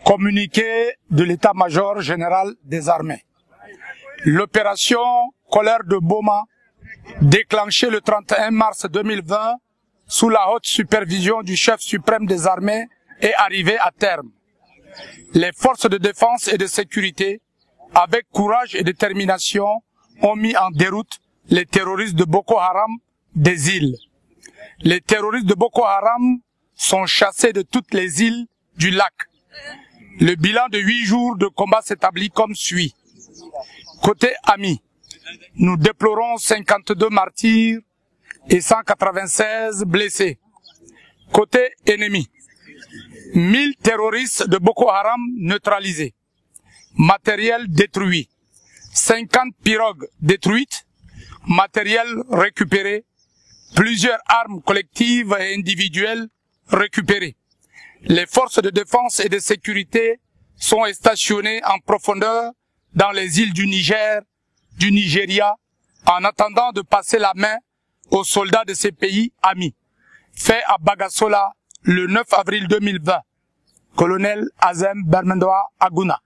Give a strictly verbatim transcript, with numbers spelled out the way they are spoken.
Communiqué de l'état-major général des armées. L'opération Colère de Boma, déclenchée le trente et un mars deux mille vingt sous la haute supervision du chef suprême des armées, est arrivée à terme. Les forces de défense et de sécurité, avec courage et détermination, ont mis en déroute les terroristes de Boko Haram des îles. Les terroristes de Boko Haram sont chassés de toutes les îles du lac. Le bilan de huit jours de combat s'établit comme suit. Côté ami, nous déplorons cinquante-deux martyrs et cent quatre-vingt-seize blessés. Côté ennemi, mille terroristes de Boko Haram neutralisés. Matériel détruit. cinquante pirogues détruites. Matériel récupéré. Plusieurs armes collectives et individuelles récupérées. Les forces de défense et de sécurité sont stationnées en profondeur dans les îles du Niger, du Nigeria, en attendant de passer la main aux soldats de ces pays amis. Fait à Bagasola le neuf avril deux mille vingt. Colonel Azem Bermendoa Aguna.